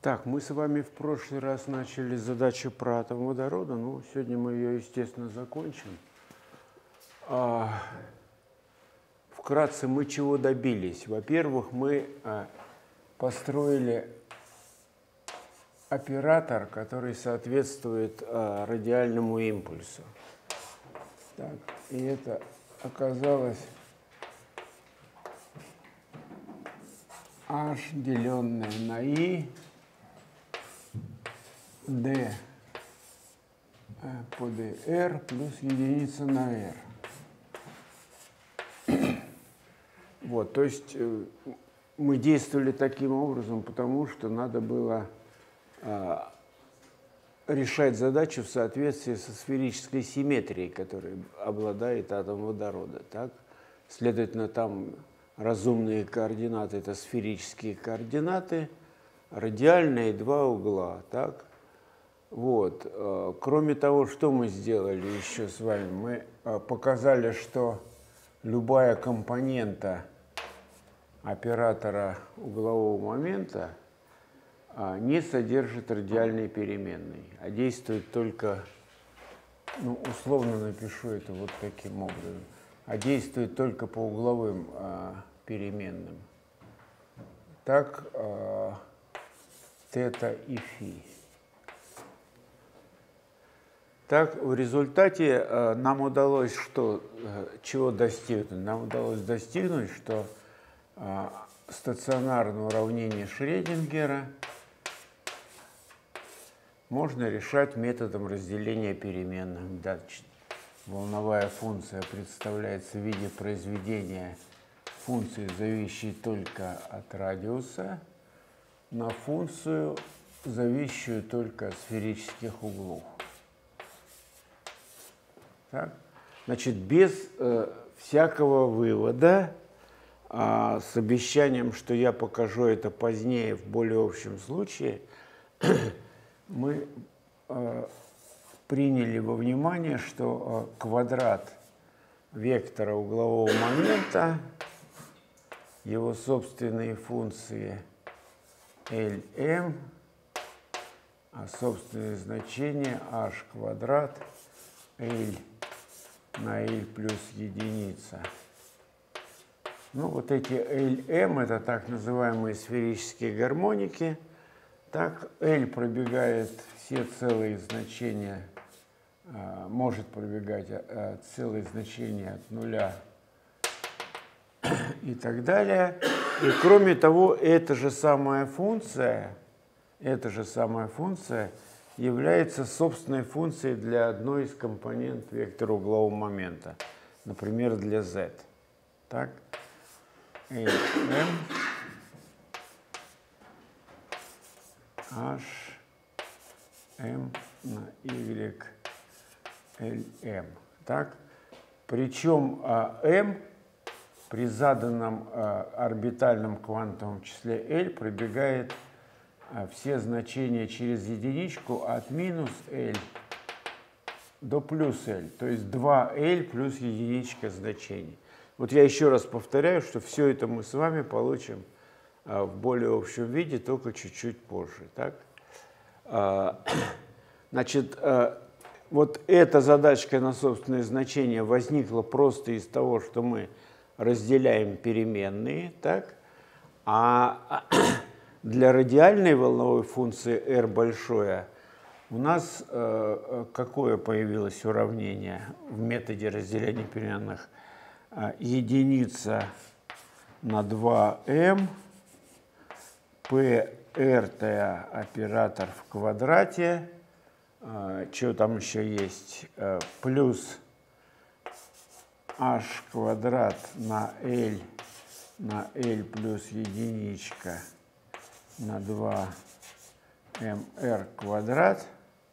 Так, мы с вами в прошлый раз начали задачу про атом водорода, ну, сегодня мы ее, естественно, закончим. Вкратце мы чего добились? Во-первых, мы построили оператор, который соответствует радиальному импульсу. Так, и это оказалось h, деленное на i, d по dr плюс единица на r. Вот, то есть мы действовали таким образом, потому что надо было решать задачу в соответствии со сферической симметрией, которой обладает атом водорода. Так? Следовательно, там разумные координаты – это сферические координаты, радиальные два угла. Так? Вот. Кроме того, что мы сделали еще с вами? Мы показали, что любая компонента оператора углового момента не содержит радиальной переменной, а действует только, ну, условно напишу это вот таким образом, а действует только по угловым переменным. Так, тета и фи. Так, в результате нам удалось чего достигнуть? Нам удалось достигнуть, что стационарное уравнение Шрёдингера можно решать методом разделения переменных. Значит, волновая функция представляется в виде произведения функции, зависящей только от радиуса, на функцию, зависящую только от сферических углов. Так? Значит, без всякого вывода, с обещанием, что я покажу это позднее в более общем случае, мы приняли во внимание, что квадрат вектора углового момента, его собственные функции Lm, а собственное значение h квадрат L на L плюс единица. Ну, вот эти Lm – это так называемые сферические гармоники. Так, L пробегает все целые значения, может пробегать целые значения от нуля и так далее. И кроме того, эта же самая функция является собственной функцией для одной из компонент вектора углового момента, например, для z. Так? Lm h m на y Lm. Так? Причем m при заданном орбитальном квантовом числе L пробегает все значения через единичку от минус L до плюс L, то есть 2L плюс единичка значений. Вот я еще раз повторяю, что все это мы с вами получим в более общем виде, только чуть-чуть позже. Так? Значит, вот эта задачка на собственное значение возникла просто из того, что мы разделяем переменные, так? А для радиальной волновой функции r большое у нас какое появилось уравнение в методе разделения переменных? Единица на 2m pr оператор в квадрате, что там еще есть, плюс h квадрат на L плюс единичка на 2mr квадрат,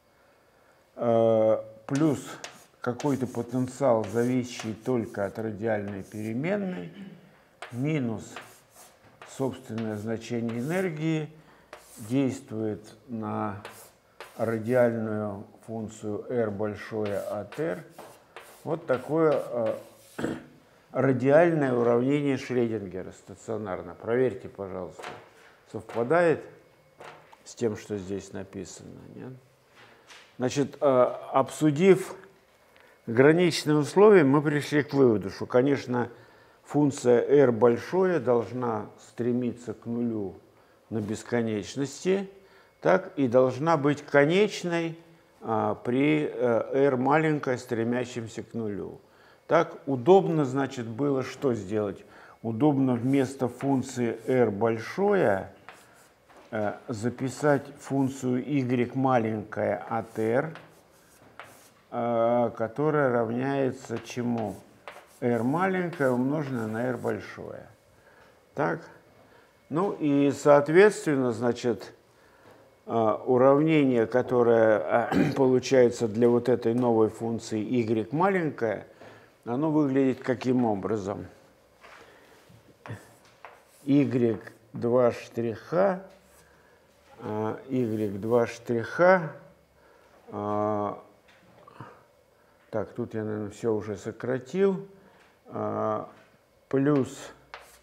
плюс какой-то потенциал, зависящий только от радиальной переменной, минус собственное значение энергии, действует на радиальную функцию r большое от r. Вот такое радиальное уравнение Шрёдингера стационарно. Проверьте, пожалуйста, совпадает. с тем, что здесь написано. Нет? Значит, обсудив граничные условия, мы пришли к выводу, что, конечно, функция r большое должна стремиться к нулю на бесконечности, так, и должна быть конечной при r маленькой, стремящемся к нулю. Так, удобно, значит, было что сделать? Удобно вместо функции r большое записать функцию y маленькая от r, которая равняется чему? R маленькое умноженное на r большое. Так? Ну и, соответственно, значит, уравнение, которое получается для вот этой новой функции y маленькое, оно выглядит каким образом? y2 штриха, y2 штриха, так, тут я, наверное, все уже сократил, плюс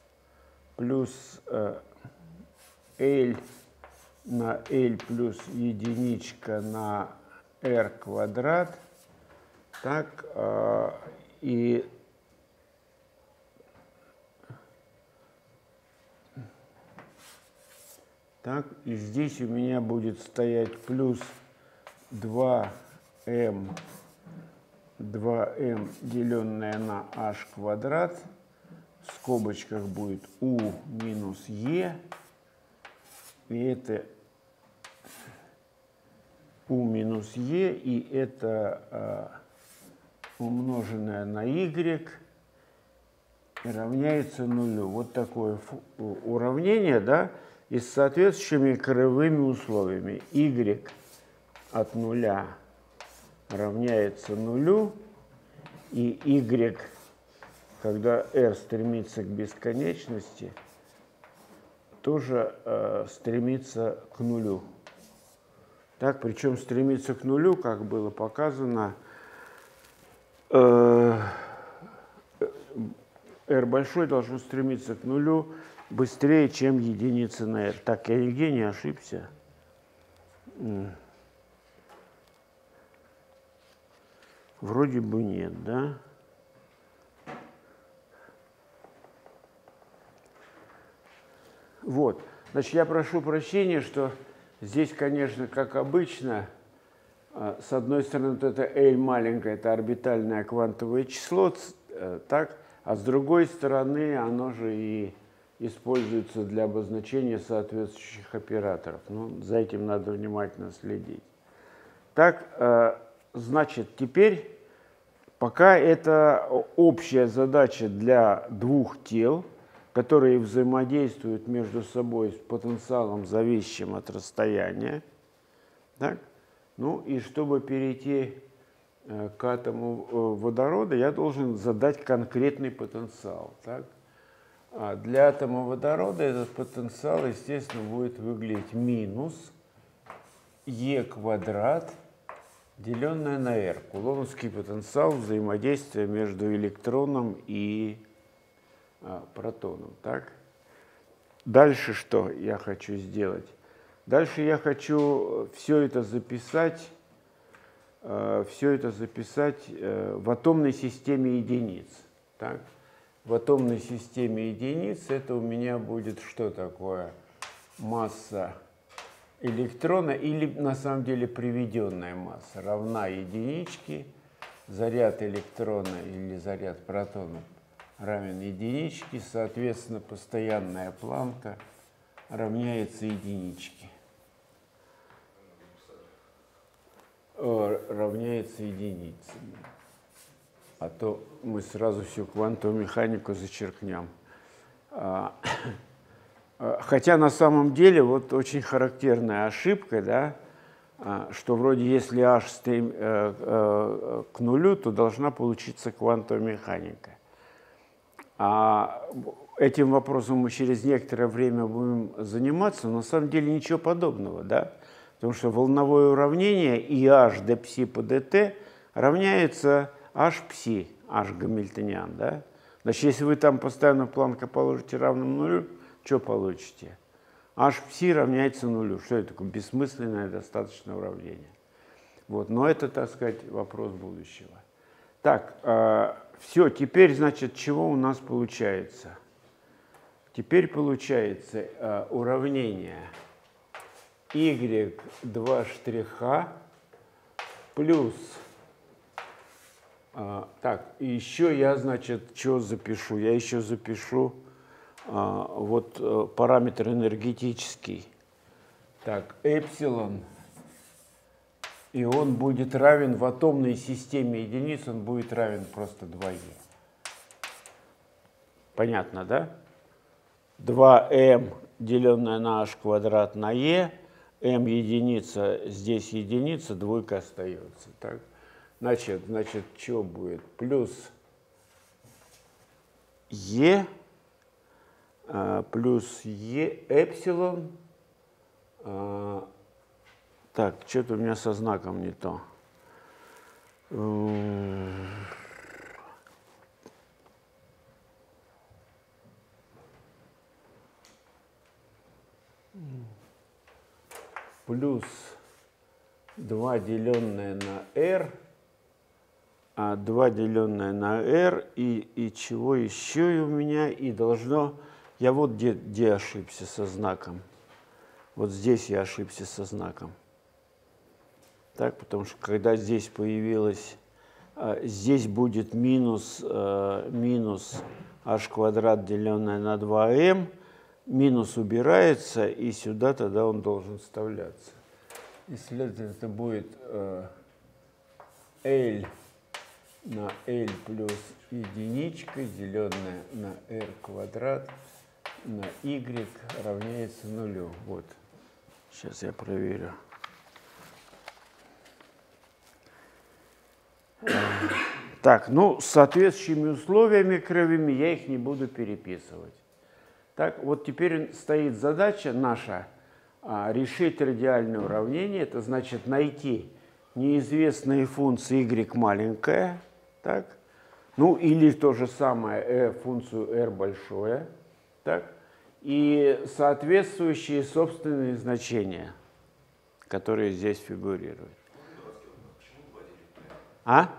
L на L плюс единичка на R квадрат, так, и так, и здесь у меня будет стоять плюс 2m деленное на h квадрат, в скобочках будет u минус e, и это u минус e, и это умноженное на y равняется нулю. Вот такое уравнение, да, и с соответствующими кривыми условиями. Y от нуля равняется нулю, и y, когда r стремится к бесконечности, тоже стремится к нулю. Так, причем стремится к нулю, как было показано, r большой должно стремиться к нулю быстрее, чем единица на r. Так, я нигде не ошибся. Вроде бы нет, да? Вот. Значит, я прошу прощения, что здесь, конечно, как обычно, с одной стороны, вот это L маленькое, это орбитальное квантовое число, так, а с другой стороны, оно же и используется для обозначения соответствующих операторов. Ну, за этим надо внимательно следить. Так, значит, теперь, пока это общая задача для двух тел, которые взаимодействуют между собой с потенциалом, зависящим от расстояния. Так? Ну и чтобы перейти к атому водорода, я должен задать конкретный потенциал. Так? А для атома водорода этот потенциал, естественно, будет выглядеть минус e квадрат, деленное на r. Кулоновский потенциал взаимодействия между электроном и протоном. Так? Дальше что я хочу сделать? Дальше я хочу все это записать в атомной системе единиц. Так? В атомной системе единиц это у меня будет что такое? Масса электрона или на самом деле приведенная масса равна единичке, заряд электрона или заряд протона равен единичке, соответственно, постоянная планка равняется единичке. Равняется единице. А то мы сразу всю квантовую механику зачеркнем. Хотя на самом деле вот очень характерная ошибка, да, что вроде если h к нулю, то должна получиться квантовая механика. Этим вопросом мы через некоторое время будем заниматься, но на самом деле ничего подобного, да? Потому что волновое уравнение и h dψ по dt равняется h пси, h гамильтониан, да? Значит, если вы там постоянно планка положите равным нулю, что получите? h пси равняется нулю. Что это такое? Бессмысленное достаточное уравнение. Вот. Но это, так сказать, вопрос будущего. Так, все, теперь, значит, чего у нас получается? Теперь получается уравнение y2 штриха плюс... так, и еще я, значит, что запишу? Я еще запишу вот параметр энергетический. Так, эпсилон, и он будет равен в атомной системе единиц, он будет равен просто 2e. Понятно, да? 2m, деленное на h квадрат на e, m единица, здесь единица, двойка остается. Так? Значит, что будет? Плюс e, плюс e эпсилон. Так, что-то у меня со знаком не то. Плюс 2 деленное на r, 2 деленное на r, и чего еще у меня, и должно... Я вот где ошибся со знаком. Вот здесь я ошибся со знаком. Так, потому что когда здесь появилось, здесь будет минус h квадрат, деленное на 2m, минус убирается, и сюда тогда он должен вставляться. И, следовательно, это будет L на L плюс единичка, деленное на R квадрат, на Y равняется нулю. Вот. Сейчас я проверю. Так, ну, с соответствующими условиями кривыми я их не буду переписывать. Так, вот теперь стоит задача наша решить радиальное уравнение. Это значит найти неизвестные функции y маленькая, так, ну или то же самое функцию r большое, так, и соответствующие собственные значения, которые здесь фигурируют. А?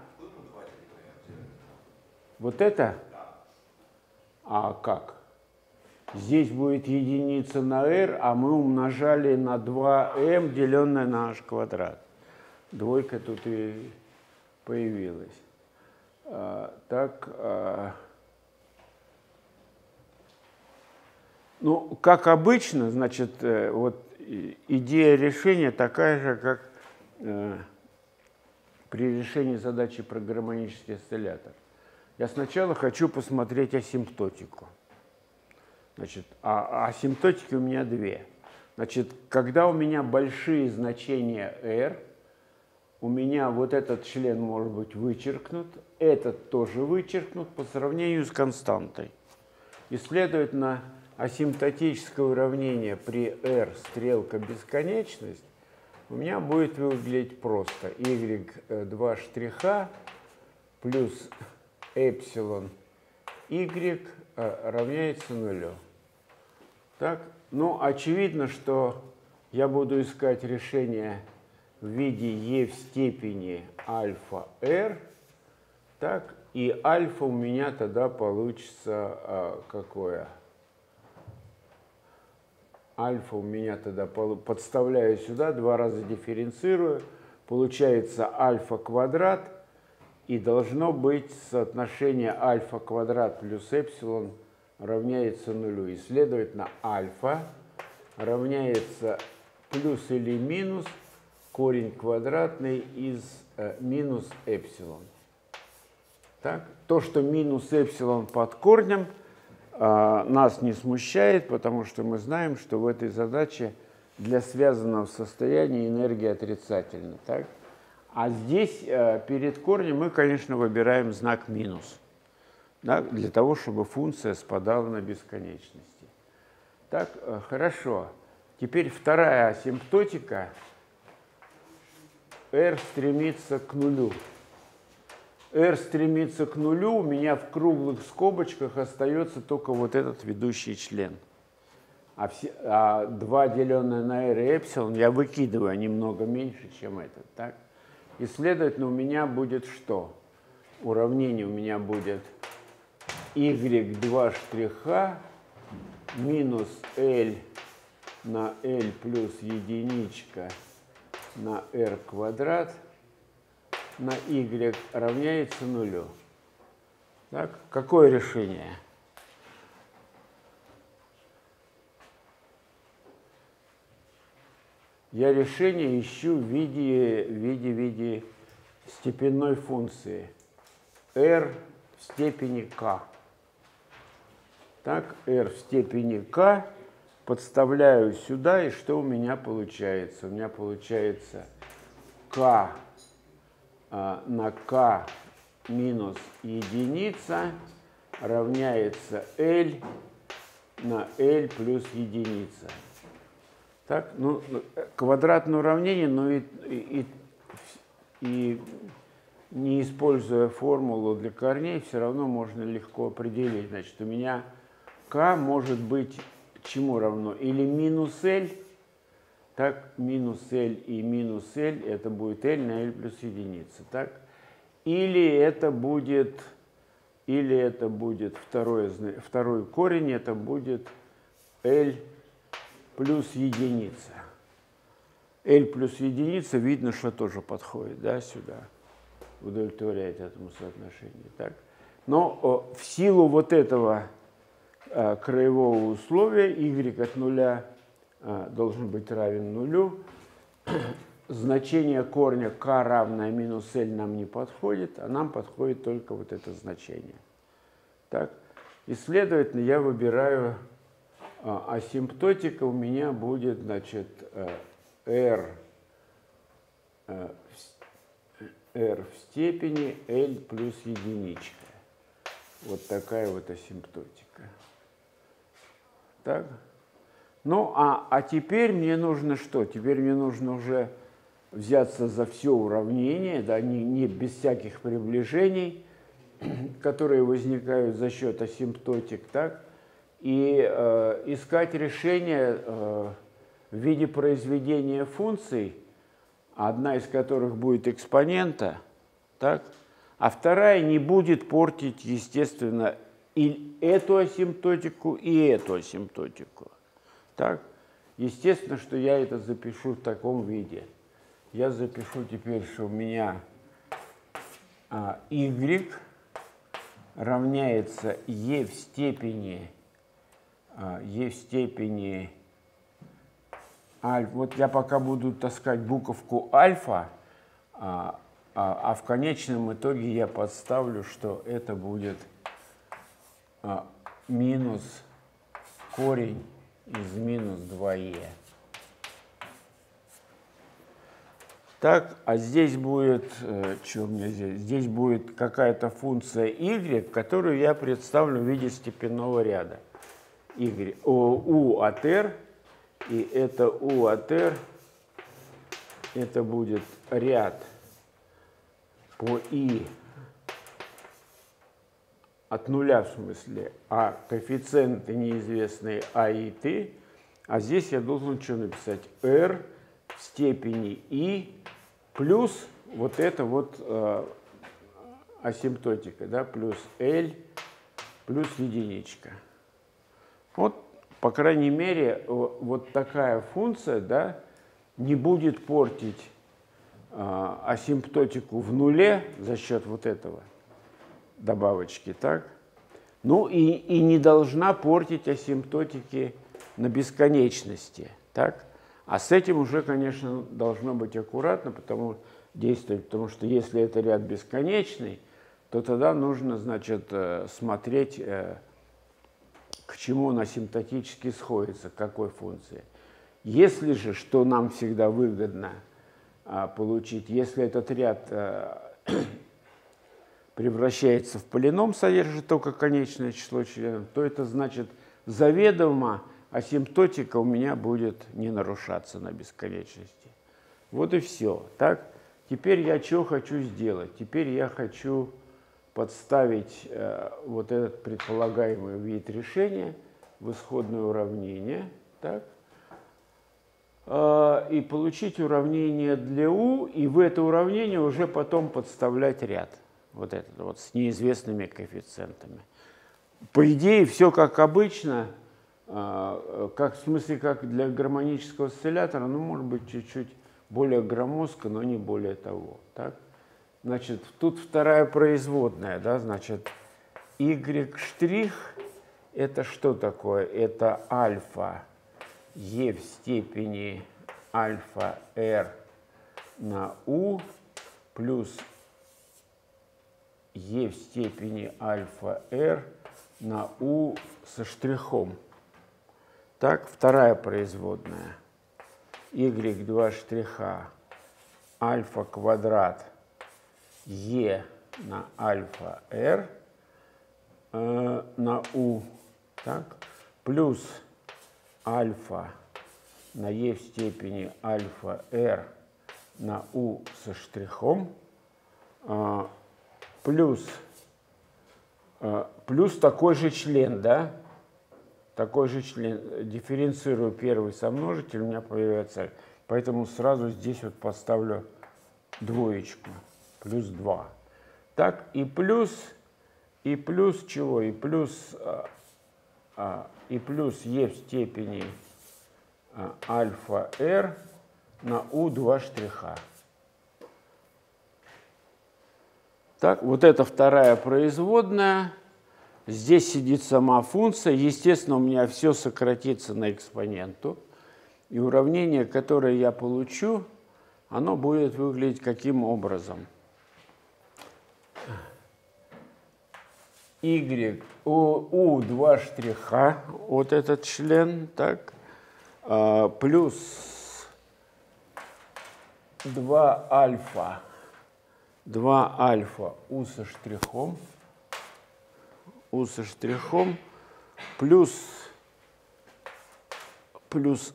Вот это? А как? Здесь будет единица на r, а мы умножали на 2m, деленное на h квадрат. Двойка тут и появилась. Ну, как обычно, значит, вот идея решения такая же, как при решении задачи про гармонический осциллятор. Я сначала хочу посмотреть асимптотику. Значит, асимптотики у меня две. Значит, когда у меня большие значения r, у меня вот этот член может быть вычеркнут, этот тоже вычеркнут по сравнению с константой. И, следовательно, асимптотическое уравнение при r стрелка бесконечность у меня будет выглядеть просто. y2 штриха плюс эпсилон y равняется нулю. Так? Ну, очевидно, что я буду искать решение в виде e в степени альфа r, так, и альфа у меня тогда получится какое? Альфа у меня тогда подставляю сюда, 2 раза дифференцирую, получается альфа квадрат, и должно быть соотношение альфа квадрат плюс эпсилон равняется нулю. И, следовательно, альфа равняется плюс или минус корень квадратный из минус эпсилон. Так? То, что минус эпсилон под корнем, нас не смущает, потому что мы знаем, что в этой задаче для связанного состояния энергия отрицательна. Так? А здесь перед корнем мы, конечно, выбираем знак минус, да, для того, чтобы функция спадала на бесконечности. Так, хорошо. Теперь вторая асимптотика. R стремится к нулю. R стремится к нулю, у меня в круглых скобочках остается только вот этот ведущий член. а 2 деленное на r и эпсилон я выкидываю немного меньше, чем этот. Так? И, следовательно, у меня будет что? Уравнение у меня будет y2 штриха минус L на L плюс единичка на r квадрат на y равняется нулю. Так? Какое решение? Я решение ищу в виде степенной функции r в степени k. Так, r в степени k подставляю сюда, и что у меня получается? У меня получается k на k минус единица равняется L на L плюс единица. Так, ну, квадратное уравнение, но и не используя формулу для корней, все равно можно легко определить. Значит, у меня k может быть чему равно? Или минус L, так, минус L и минус L, это будет L на L плюс единица, так? Или это будет второй корень, это будет L плюс единица. L плюс единица, видно, что тоже подходит, да, сюда, удовлетворяет этому соотношению. Так? Но в силу вот этого краевого условия y от нуля должен быть равен нулю. Значение корня k равное минус L нам не подходит, а нам подходит только вот это значение. Так? И, следовательно, я выбираю асимптотика, у меня будет, значит, r в степени L плюс единичка. Вот такая вот асимптотика. Так? Ну, а теперь мне нужно что? Теперь мне нужно уже взяться за все уравнение, да, не без всяких приближений, которые возникают за счет асимптотик, так? И искать решение в виде произведения функций, одна из которых будет экспонента, так? А вторая не будет портить, естественно, и эту асимптотику, и эту асимптотику. Так? Естественно, что я это запишу в таком виде. Я запишу теперь, что у меня y равняется e в степени альфа. Вот я пока буду таскать буковку альфа, а в конечном итоге я подставлю, что это будет минус корень из минус 2e. Так, а здесь будет, что у меня здесь? Здесь будет какая-то функция y, которую я представлю в виде степенного ряда. U от r, и это U от r, это будет ряд по i от нуля, в смысле, а коэффициенты неизвестные а и t, а здесь я должен что написать? R в степени i плюс вот это вот асимптотика, да, плюс L плюс единичка. Вот, по крайней мере, вот такая функция, да, не будет портить асимптотику в нуле за счет вот этого добавочки, так? Ну и не должна портить асимптотики на бесконечности, так? А с этим уже, конечно, должно быть аккуратно, потому что если это ряд бесконечный, то тогда нужно, значит, смотреть, к чему он асимптотически сходится, к какой функции. Если же, что нам всегда выгодно получить, если этот ряд превращается в полином, содержит только конечное число членов, то это значит заведомо асимптотика у меня будет не нарушаться на бесконечности. Вот и все. Так? Теперь я что хочу сделать? Теперь я хочу подставить вот этот предполагаемый вид решения в исходное уравнение. Так? И получить уравнение для u, и в это уравнение уже потом подставлять ряд. Вот этот вот с неизвестными коэффициентами. По идее, все как обычно, как, в смысле, как для гармонического осциллятора, ну, может быть, чуть-чуть более громоздко, но не более того. Так? Значит, тут вторая производная, да, значит, y' это что такое? Это альфа e в степени альфа r на u плюс e в степени альфа r на u со штрихом. Так, вторая производная. y2 штриха альфа квадрат e на альфа r на u, так, плюс альфа на e в степени альфа r на u со штрихом, плюс такой же член, да, такой же член, дифференцирую первый сомножитель, у меня появляется, поэтому сразу здесь вот поставлю двоечку, плюс 2. Так, и плюс чего? И плюс e в степени альфа r на u2 штриха. Так, вот это вторая производная. Здесь сидит сама функция. Естественно, у меня все сократится на экспоненту. И уравнение, которое я получу, оно будет выглядеть каким образом? u2 штриха, вот этот член, так, плюс 2 альфа u со штрихом, плюс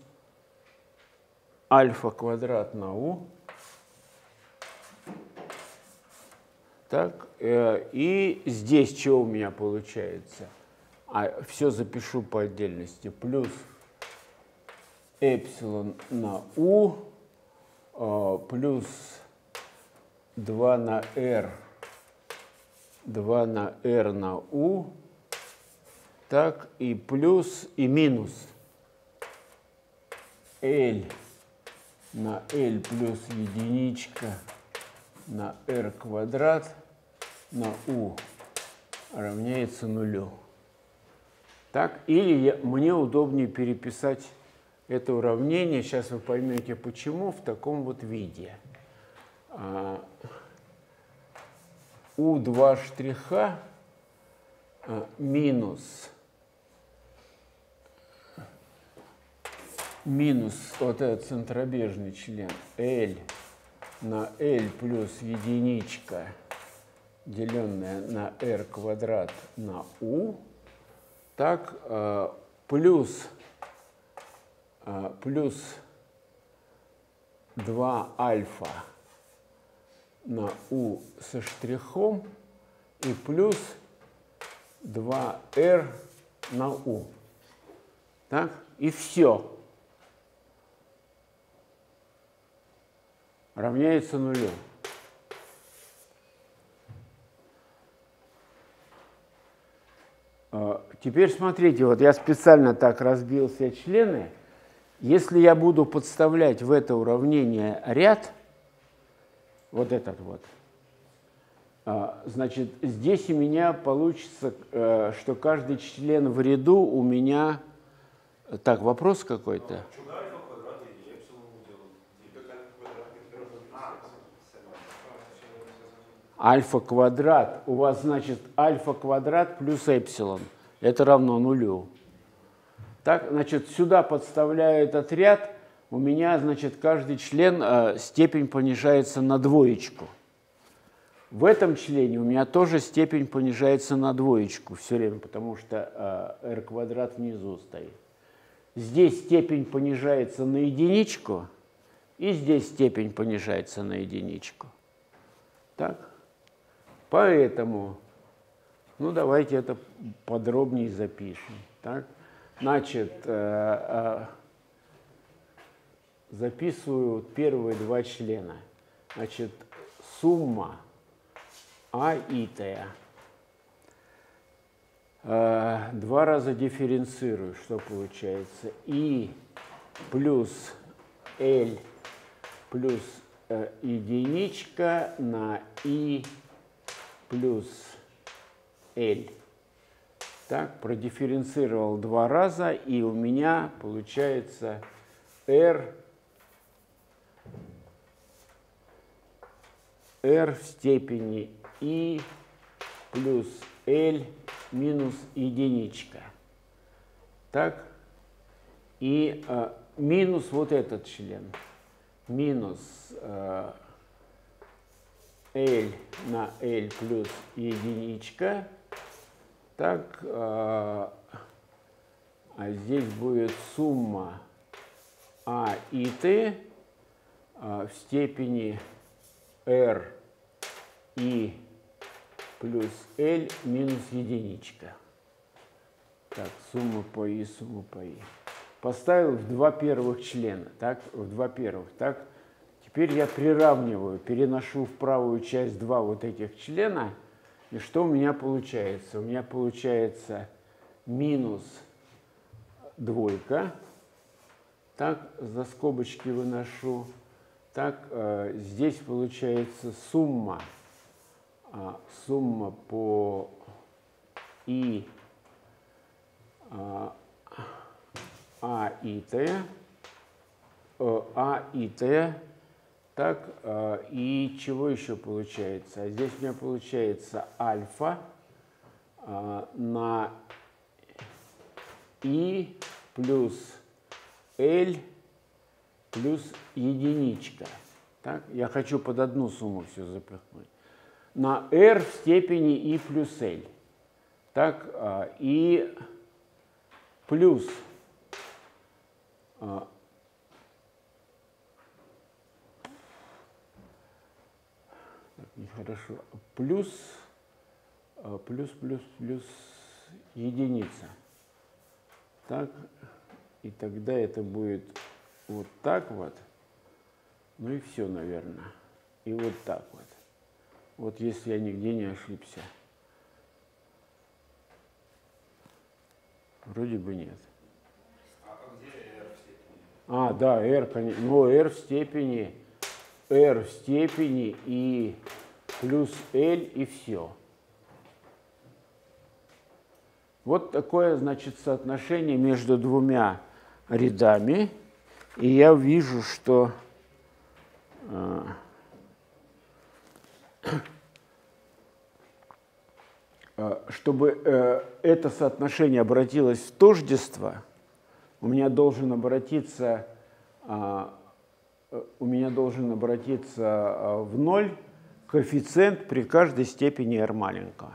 альфа квадрат на u. Так, и здесь что у меня получается? Все запишу по отдельности. Плюс эпсилон на u, плюс 2 на r на u, так, и плюс, и минус L на L плюс единичка на r квадрат на u равняется нулю. Так, или мне удобнее переписать это уравнение, сейчас вы поймете почему, в таком вот виде. u2 штриха минус вот этот центробежный член L на L плюс единичка, деленная на r квадрат на u, так, плюс 2 альфа на u со штрихом и плюс 2r на u. Так, и все. Равняется нулю. Теперь смотрите, вот я специально так разбил все члены. Если я буду подставлять в это уравнение ряд, вот этот вот, значит, здесь у меня получится, что каждый член в ряду у меня... Так, вопрос какой-то? Альфа квадрат. У вас, значит, альфа квадрат плюс эпсилон. Это равно нулю. Так, значит, сюда подставляю этот ряд. У меня, значит, каждый член степень понижается на двоечку. В этом члене у меня тоже степень понижается на двоечку все время, потому что r квадрат внизу стоит. Здесь степень понижается на единичку, и здесь степень понижается на единичку. Так? Поэтому, ну давайте это подробнее запишем. Так? Значит, записываю первые два члена. Значит, сумма А и Т. Два раза дифференцирую, что получается? И плюс L плюс единичка на И плюс L. Так, продифференцировал два раза, и у меня получается R в степени И плюс L минус единичка. Так, и минус вот этот член. Минус L на L плюс единичка. Так, а здесь будет сумма А и Т в степени R и плюс L минус единичка. Так, сумма по И, сумма по И. Поставил в два первых члена, так, в два первых, так. Теперь я приравниваю, переношу в правую часть два вот этих члена, и что у меня получается? У меня получается минус двойка, так, за скобочки выношу, так, здесь получается сумма по И А и Т, так, и чего еще получается? А здесь у меня получается альфа на И плюс L плюс единичка. Так, я хочу под одну сумму все запихнуть. На R в степени И плюс L. Так, и плюс нехорошо. Плюс единица. Так, и тогда это будет вот так вот. Ну и все, наверное. И вот так вот. Вот если я нигде не ошибся. Вроде бы нет. А где R в степени? Да, R, конечно. Ну, R в степени и плюс L и все. Вот такое, значит, соотношение между двумя рядами. И я вижу, что чтобы это соотношение обратилось в тождество, у меня должен обратиться в ноль коэффициент при каждой степени r маленького.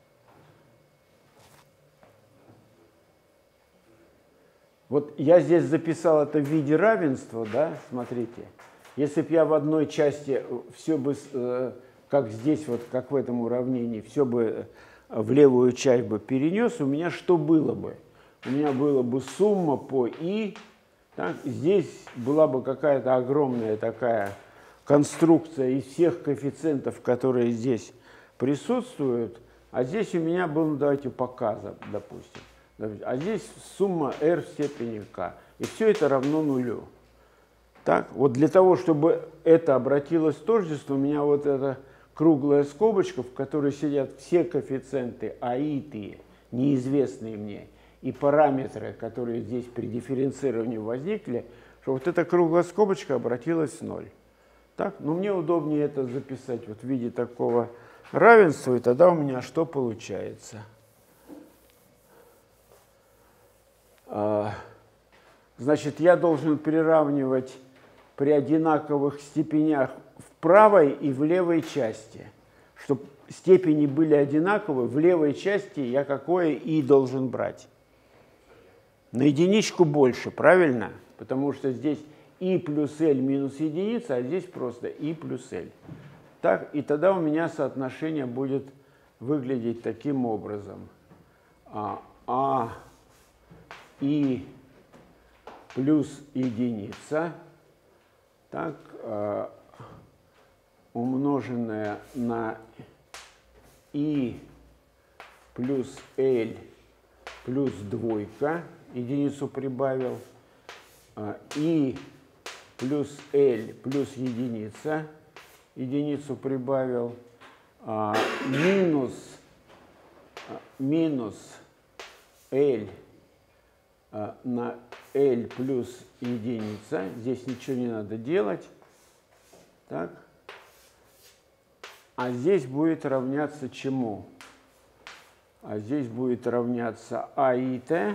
Вот я здесь записал это в виде равенства, да, смотрите. Если бы я в одной части все бы, как здесь, вот как в этом уравнении, все бы в левую часть бы перенес, у меня что было бы? У меня была бы сумма по И, так, здесь была бы какая-то огромная такая конструкция из всех коэффициентов, которые здесь присутствуют, а здесь у меня был, ну, давайте показом, допустим. А здесь сумма r в степени k. И все это равно нулю. Так, вот для того, чтобы это обратилось в тождество, у меня вот эта круглая скобочка, в которой сидят все коэффициенты А и Т, неизвестные мне, и параметры, которые здесь при дифференцировании возникли, что вот эта круглая скобочка обратилась в ноль. Так, но мне удобнее это записать вот в виде такого равенства, и тогда у меня что получается? Значит, я должен приравнивать при одинаковых степенях в правой и в левой части. Чтобы степени были одинаковые, в левой части я какое И должен брать? На единичку больше, правильно? Потому что здесь И плюс L минус единица, а здесь просто И плюс L. Так, и тогда у меня соотношение будет выглядеть таким образом. и плюс единица, так, умноженное на и плюс L плюс двойка, единицу прибавил, и плюс L плюс единица, единицу прибавил, минус L на L плюс единица. Здесь ничего не надо делать. Так. А здесь будет равняться чему? А здесь будет равняться АИТ.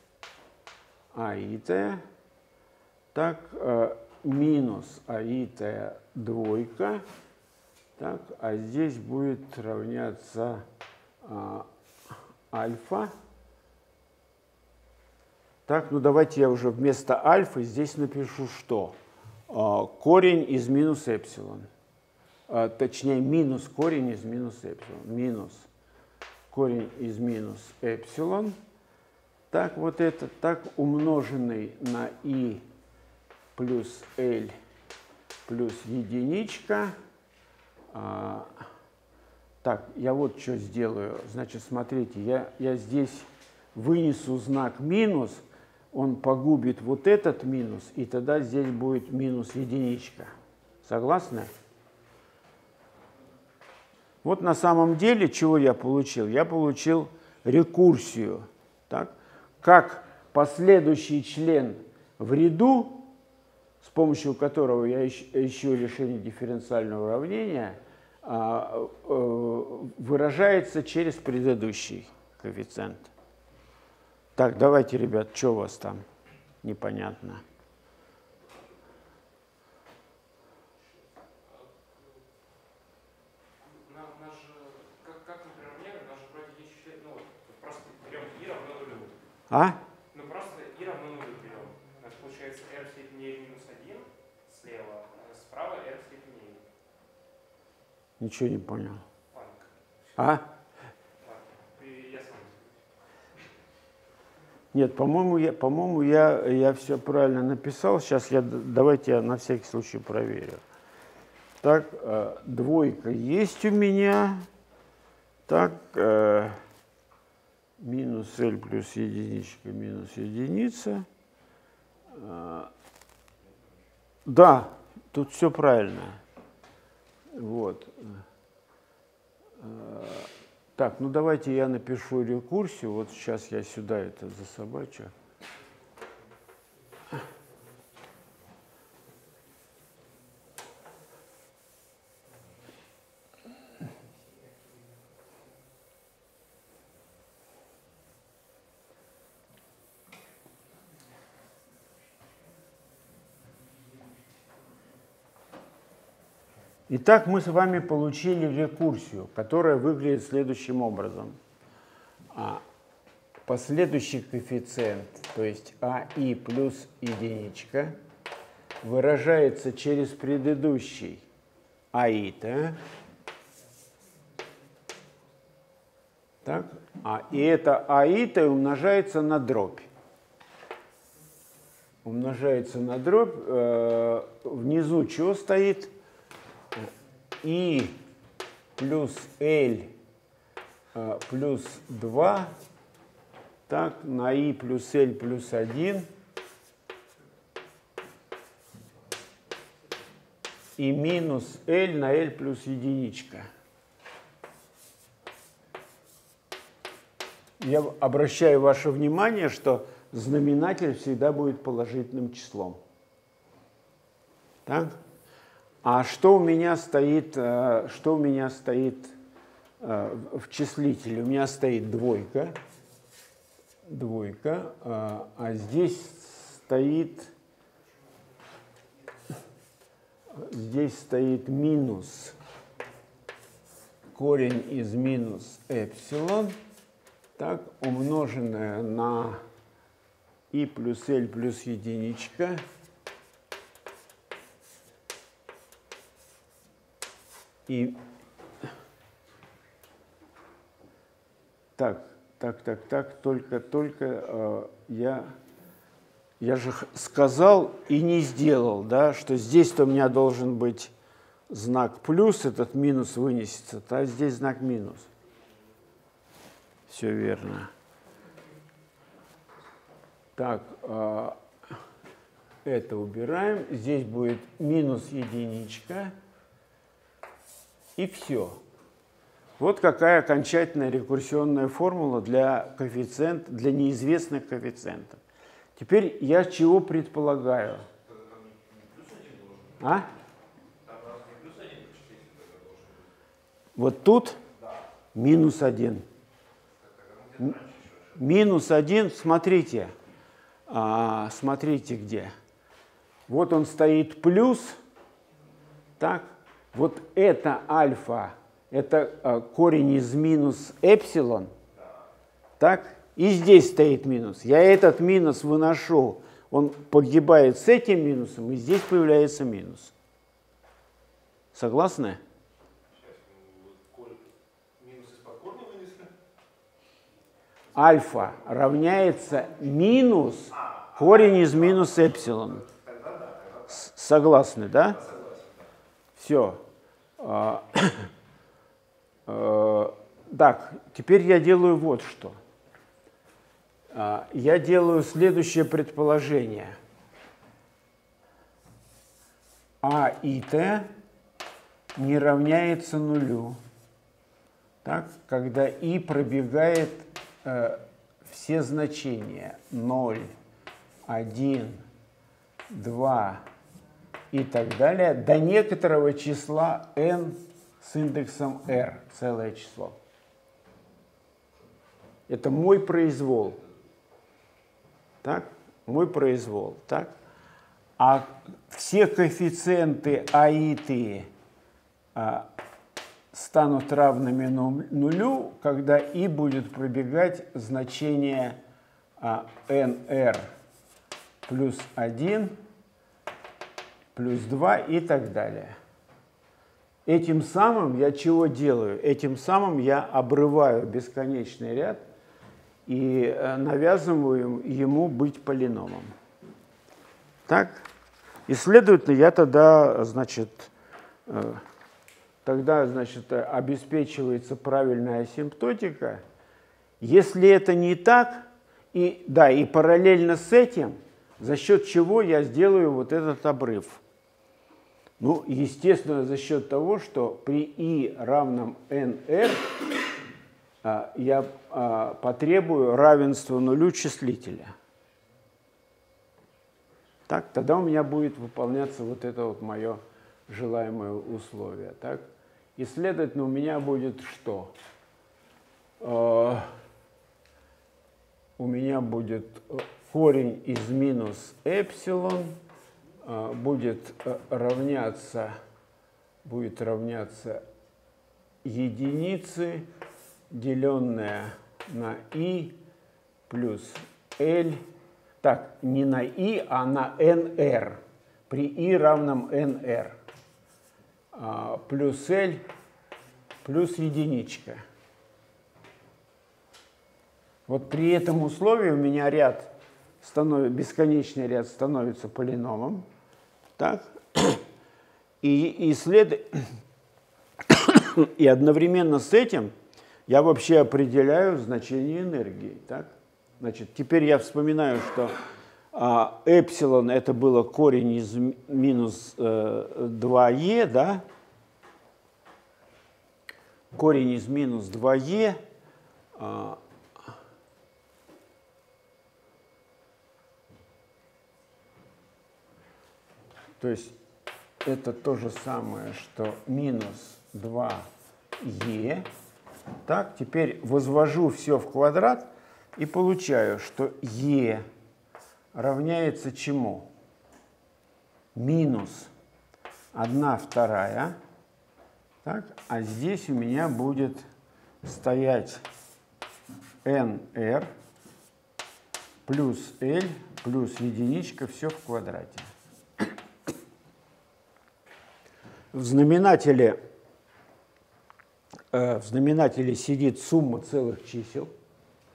Так, минус АИТ двойка. Так, а здесь будет равняться альфа. Так, ну давайте я уже вместо альфы здесь напишу что? Корень из минус эпсилон. Точнее, минус корень из минус эпсилон. Минус корень из минус эпсилон. Так, вот это так умноженный на и плюс L плюс единичка. Так, я вот что сделаю. Значит, смотрите, я здесь вынесу знак минус, он погубит вот этот минус, и тогда здесь будет минус единичка. Согласны? Вот на самом деле, чего я получил? Я получил рекурсию. Так? Как последующий член в ряду, с помощью которого я ищу решение дифференциального уравнения, выражается через предыдущий коэффициент. Так, давайте, ребят, что у вас там непонятно? Как мы приравняли, у нас же вроде есть член, ну, просто берем и равно нулю. Ну, просто и равно нулю берем. У нас получается r в степени n минус 1 слева, а справа r в степени n. Ничего не понял. Ладно. Я сам. Нет, по-моему, я все правильно написал. Сейчас давайте я на всякий случай проверю. Так, двойка есть у меня. Так, минус L плюс единичка минус единица. Да, тут все правильно. Вот. Так, ну давайте я напишу рекурсию. Вот сейчас я сюда это засобачу. Итак, мы с вами получили рекурсию, которая выглядит следующим образом. Последующий коэффициент, то есть АИ плюс единичка, выражается через предыдущий АИТа. Так? И это АИТа умножается на дробь. Умножается на дробь. Внизу чего стоит? И плюс L плюс 2, так, на И плюс L плюс 1 и минус L на L плюс единичка. Я обращаю ваше внимание, что знаменатель всегда будет положительным числом. Так? А что у меня стоит в числителе? У меня стоит двойка, а здесь стоит минус корень из минус эпсилон, так, умноженное на И плюс L плюс единичка. И так, только я же сказал и не сделал, да, что здесь-то у меня должен быть знак плюс, этот минус вынесется, а здесь знак минус. Все верно. Так, это убираем. Здесь будет минус единичка. И все. Вот какая окончательная рекурсионная формула для неизвестных коэффициентов. Теперь я чего предполагаю? А? Вот тут минус 1. Минус 1, смотрите. Смотрите где. Вот он стоит плюс. Так. Вот это альфа. Это корень из минус эпсилон. Так. И здесь стоит минус. Я этот минус выношу. Он погибает с этим минусом, и здесь появляется минус. Согласны? Альфа равняется минус корень из минус эпсилон. Согласны, да? Все. Так, теперь я делаю вот что. Я делаю следующее предположение. А и t не равняется нулю, так, когда и пробегает все значения 0, 1, 2 и так далее до некоторого числа n с индексом r, целое число. Это мой произвол. Так, мой произвол. Так. А все коэффициенты а и t станут равными нулю, когда и будет пробегать значение nr плюс 1, плюс 2 и так далее. Этим самым я чего делаю? Этим самым я обрываю бесконечный ряд и навязываю ему быть полиномом. Так? И, следовательно, я тогда, значит, обеспечивается правильная асимптотика. Если это не так, и параллельно с этим, за счет чего я сделаю вот этот обрыв? Ну, естественно, за счет того, что при и равном nr я потребую равенства нулю числителя. Так, тогда у меня будет выполняться вот это вот мое желаемое условие. Так? И, следовательно, у меня будет что? У меня будет корень из минус эпсилон будет равняться единице, деленное на и плюс l. Так, не на и, а на nr. При и равном nr. Плюс l плюс единичка. Вот при этом условии у меня бесконечный ряд становится полиномом. Так? И одновременно с этим я вообще определяю значение энергии. Так? Значит, теперь я вспоминаю, что эпсилон это было корень из минус 2e, да? Корень из минус 2e. То есть это то же самое, что минус 2e. Так, теперь возвожу все в квадрат и получаю, что e равняется чему? Минус 1/2. Так, а здесь у меня будет стоять nr плюс l плюс единичка, все в квадрате. В знаменателе сидит сумма целых чисел.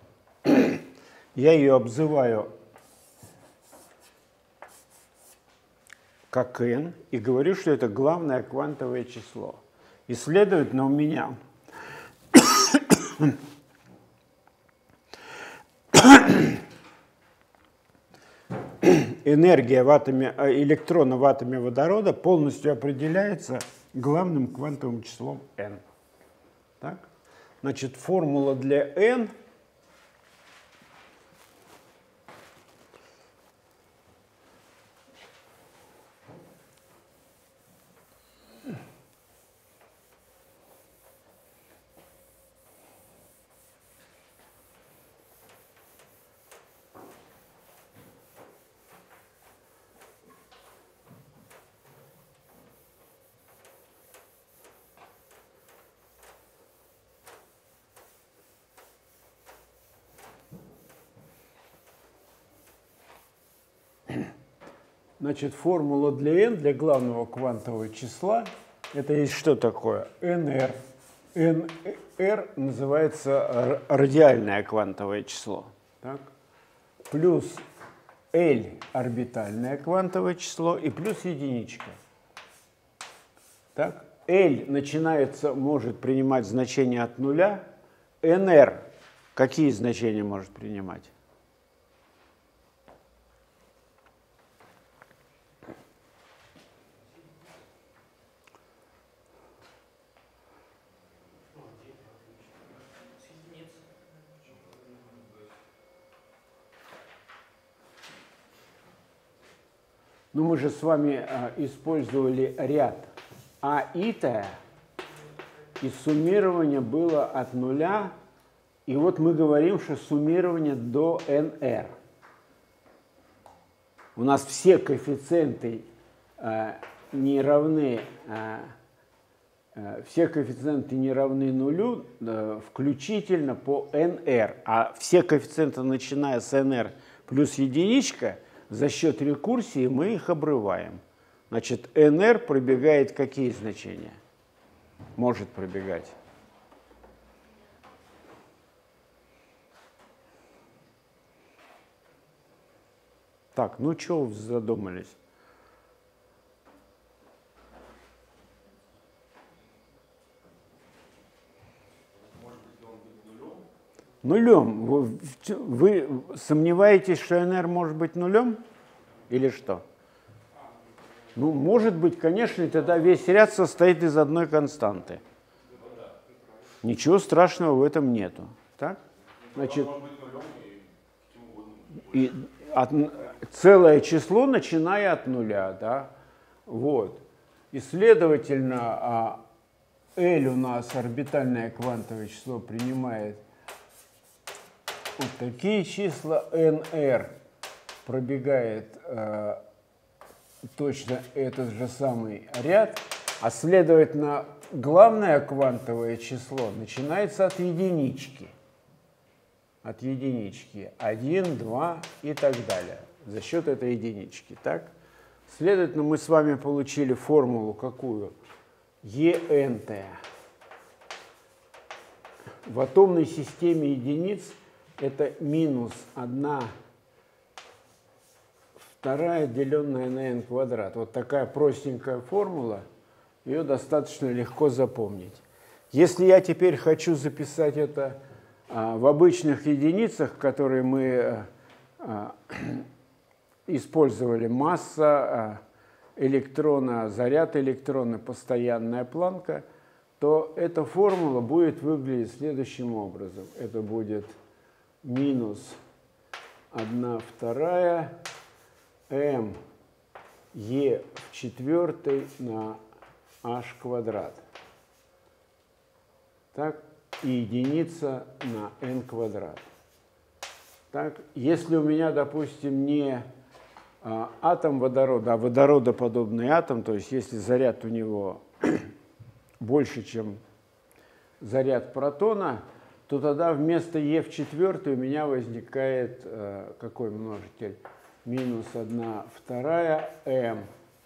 Я ее обзываю как n и говорю, что это главное квантовое число. И, следовательно, у меня энергия в атоме, электрона в атоме водорода полностью определяется главным квантовым числом n. Так? Значит, формула для n Значит, формула для n, для главного квантового числа, это есть что такое? nr. nr называется радиальное квантовое число. Так? Плюс L орбитальное квантовое число и плюс единичка. Так? L начинается, может принимать значение от нуля. nr какие значения может принимать? Ну, мы же с вами использовали ряд аитая, и суммирование было от нуля, и вот мы говорим, что суммирование до nr. У нас все коэффициенты не равны, нулю, включительно по nr, а все коэффициенты, начиная с nr плюс единичка, за счет рекурсии мы их обрываем. Значит, nr пробегает какие значения? Может пробегать. Так, ну что вы задумались? Нулем. Вы сомневаетесь, что nr может быть нулем? Или что? Ну, может быть, конечно, и тогда весь ряд состоит из одной константы. Ничего страшного в этом нету. Так? Значит, целое число, начиная от нуля. Да? Вот. И, следовательно, L у нас орбитальное квантовое число принимает вот такие числа, nr пробегает точно этот же самый ряд, а следовательно, главное квантовое число начинается от единички. От единички 1, 2 и так далее. За счет этой единички. Так? Следовательно, мы с вами получили формулу какую? ENT. В атомной системе единиц это минус 1/2, деленная на n квадрат. Вот такая простенькая формула, ее достаточно легко запомнить. Если я теперь хочу записать это в обычных единицах, которые мы использовали, масса электрона, заряд электрона, постоянная планка, то эта формула будет выглядеть следующим образом. Это будет минус 1/2 m e в четвертой на h квадрат. Так, и единица на n квадрат. Так, если у меня, допустим, не атом водорода, а водородоподобный атом, то есть если заряд у него больше, чем заряд протона, то тогда вместо e в четвертой у меня возникает какой множитель? Минус 1/2 m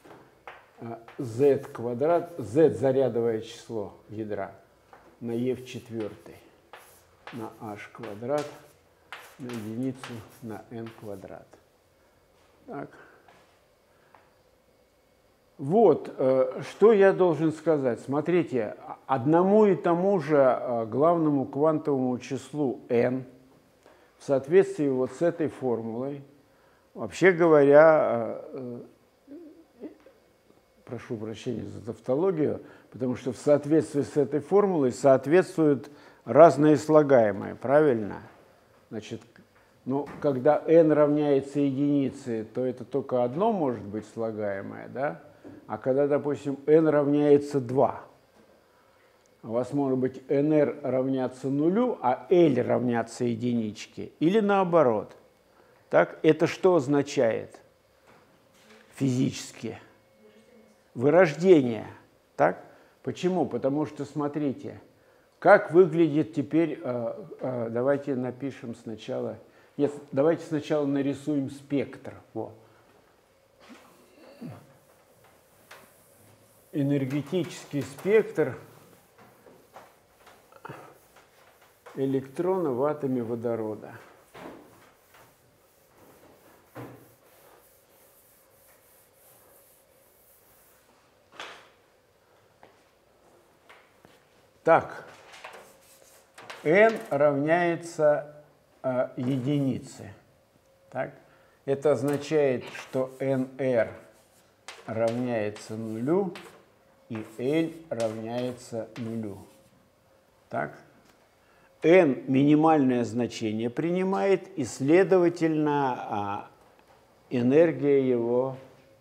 z квадрат, z зарядовое число ядра, на e в четвертой, на h квадрат на единицу на n квадрат. Так. Вот, что я должен сказать. Смотрите, одному и тому же главному квантовому числу n в соответствии вот с этой формулой, вообще говоря, прошу прощения за тавтологию, потому что в соответствии с этой формулой соответствуют разные слагаемые, правильно? Значит, ну, когда n равняется единице, то это только одно может быть слагаемое, да? А когда, допустим, n равняется 2, у вас может быть nr равняться нулю, а l равняться единичке, или наоборот. Так, это что означает физически? Вырождение. Так? Почему? Потому что, смотрите, как выглядит теперь, давайте напишем сначала, нет, давайте сначала нарисуем спектр. Вот. Энергетический спектр электрона в атоме водорода. Так, n равняется единице. Так? Это означает, что nr равняется нулю, и L равняется нулю. Так? N минимальное значение принимает, и, следовательно, энергия его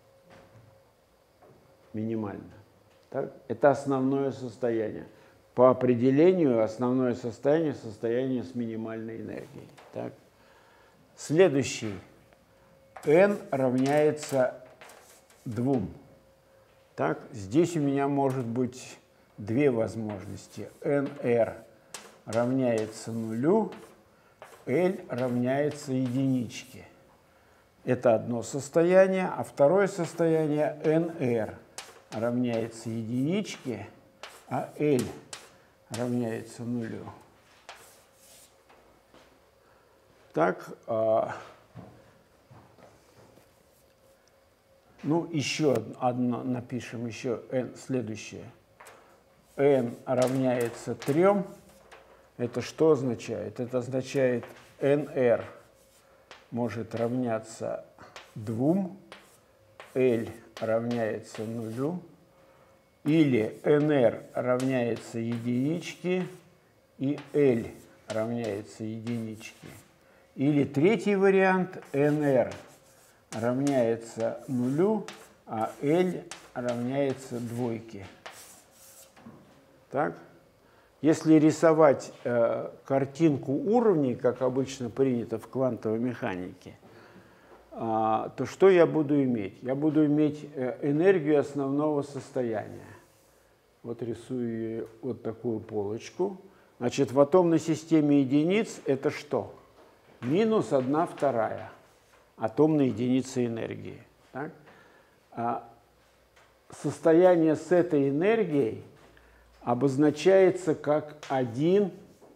минимальна. Так? Это основное состояние. По определению основное состояние – состояние с минимальной энергией. Так? Следующий. N равняется 2. Так, здесь у меня может быть две возможности. nr равняется нулю, L равняется единичке. Это одно состояние. А второе состояние nr равняется единичке, а L равняется нулю. Так, ну, еще одно напишем, еще n, следующее. n равняется 3. Это что означает? Это означает, nr может равняться 2, L равняется нулю, или nr равняется единичке, и L равняется единичке. Или третий вариант, nr равняется нулю, а L равняется 2. Так? Если рисовать картинку уровней, как обычно принято в квантовой механике, то что я буду иметь? Я буду иметь энергию основного состояния. Вот рисую вот такую полочку. Значит, в атомной системе единиц это что? Минус 1/2 атомной единицы энергии. Так? Состояние с этой энергией обозначается как 1s.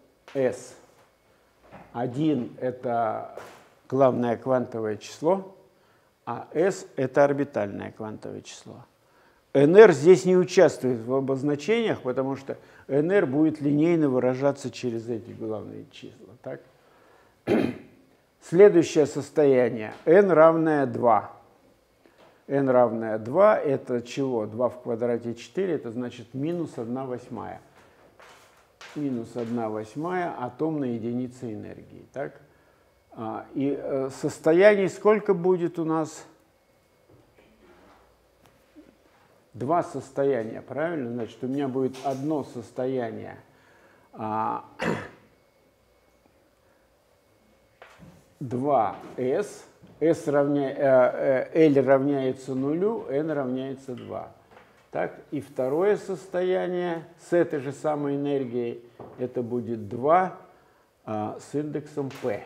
1 – это главное квантовое число, а s – это орбитальное квантовое число. nr здесь не участвует в обозначениях, потому что nr будет линейно выражаться через эти главные числа. Так? Следующее состояние – n равное 2. n равное 2 – это чего? 2 в квадрате 4 – это значит минус 1/8. Минус 1/8 атомной единицы энергии. Так? И состояний сколько будет у нас? 2 состояния, правильно? Значит, у меня будет одно состояние – 2s, L равняется нулю, n равняется 2. Так, и второе состояние с этой же самой энергией, это будет 2 с индексом p.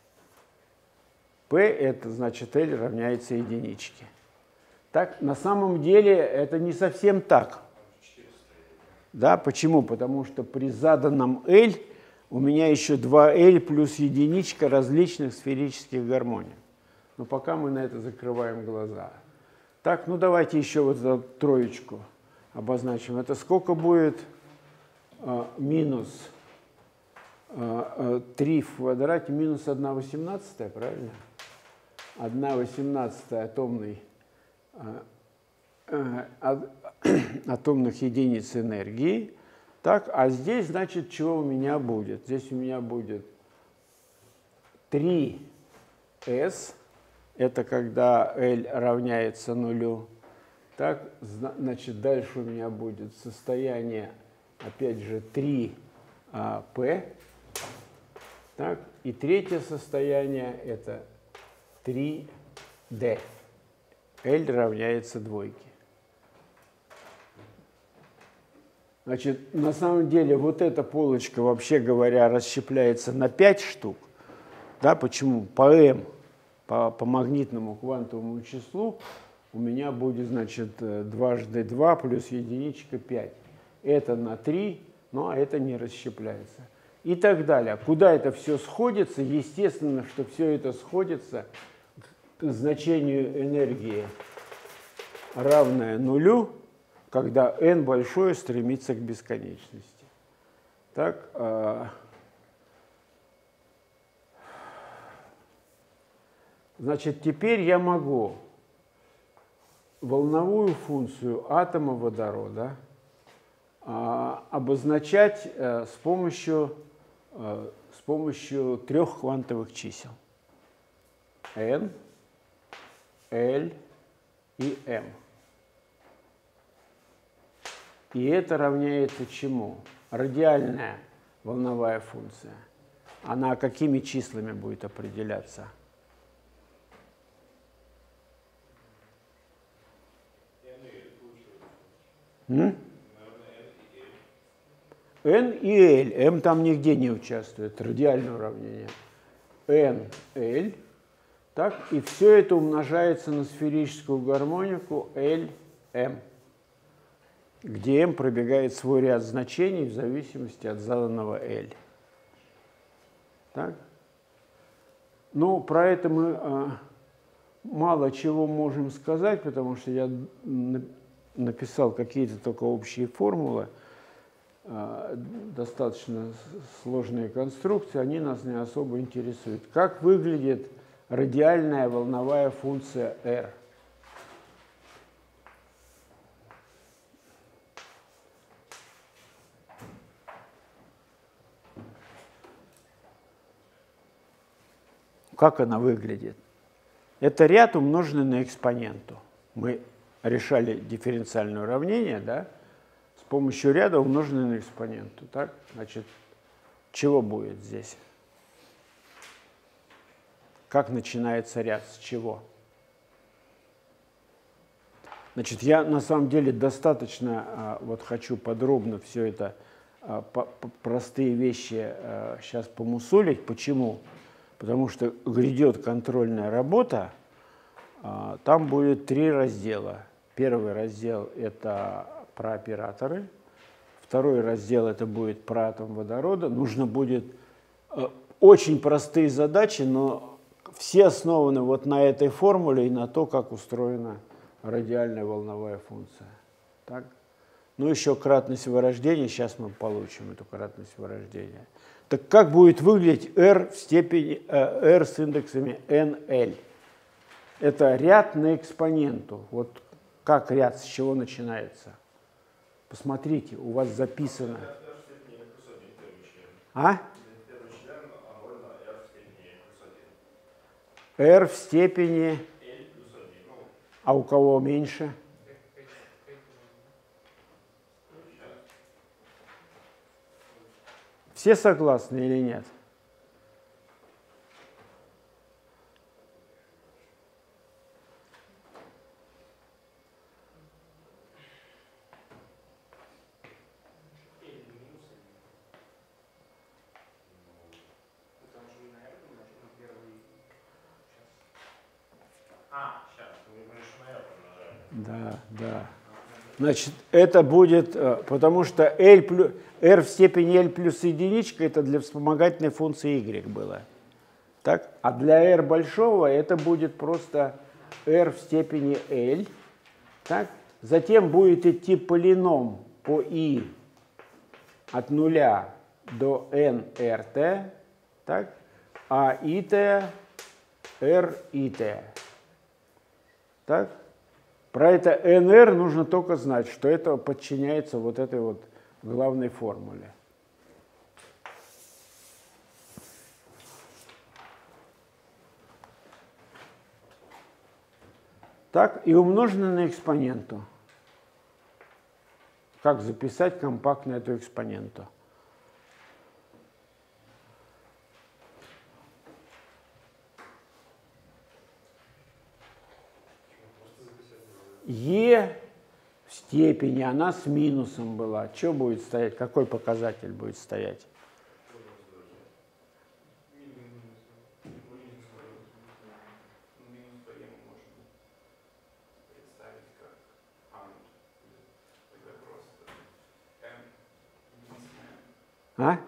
p это значит L равняется единичке. Так, на самом деле это не совсем так. Да, почему? Потому что при заданном L у меня еще 2L плюс единичка различных сферических гармоник. Но пока мы на это закрываем глаза. Так, ну давайте еще вот эту троечку обозначим. Это сколько будет минус 3 в квадрате минус 1/18, правильно? 1/18 атомных единиц энергии. Так, а здесь, значит, что у меня будет? Здесь у меня будет 3s, это когда L равняется нулю. Так, значит, дальше у меня будет состояние, опять же, 3p. Так, и третье состояние это 3d. L равняется двойке. Значит, на самом деле вот эта полочка, вообще говоря, расщепляется на 5 штук. Да, почему? По m, по магнитному квантовому числу у меня будет, значит, дважды 2 плюс единичка 5. Это на 3, но это не расщепляется. И так далее. Куда это все сходится? Естественно, что все это сходится к значению энергии, равное нулю, когда n большое стремится к бесконечности. Так, значит, теперь я могу волновую функцию атома водорода обозначать с помощью 3 квантовых чисел. n, L и m. И это равняется чему? Радиальная волновая функция. Она какими числами будет определяться? N и L. M там нигде не участвует. Радиальное уравнение. N, L. Так, и все это умножается на сферическую гармонику L, M, где m пробегает свой ряд значений в зависимости от заданного L. Так? Ну, про это мы мало чего можем сказать, потому что я написал какие-то только общие формулы, достаточно сложные конструкции, они нас не особо интересуют. Как выглядит радиальная волновая функция R? Как она выглядит? Это ряд, умноженный на экспоненту. Мы решали дифференциальное уравнение, да, с помощью ряда, умноженного на экспоненту. Так? Значит, чего будет здесь? Как начинается ряд? С чего? Значит, я на самом деле достаточно вот хочу подробно все это, простые вещи сейчас помусолить. Почему? Потому что грядет контрольная работа, там будет 3 раздела. Первый раздел – это про операторы, второй раздел – это будет про атом водорода. Нужно будет очень простые задачи, но все основаны вот на этой формуле и на то, как устроена радиальная волновая функция. Так? Ну, еще кратность вырождения, сейчас мы получим эту кратность вырождения. Так как будет выглядеть R в степени R с индексами NL? Это ряд на экспоненту. Вот как ряд, с чего начинается? Посмотрите, у вас записано. А? R в степени. А у кого меньше? Все согласны или нет? Да, да. Значит, это будет, потому что r в степени L плюс единичка это для вспомогательной функции y было. Так? А для r большого это будет просто r в степени L. Так? Затем будет идти полином по i от 0 до nrt, так? А ит r ит. Так? Про это nr нужно только знать, что это подчиняется вот этой вот главной формуле. Так, и умножено на экспоненту. Как записать компактно эту экспоненту? Е в степени, она с минусом была. Что будет стоять? Какой показатель будет стоять? А?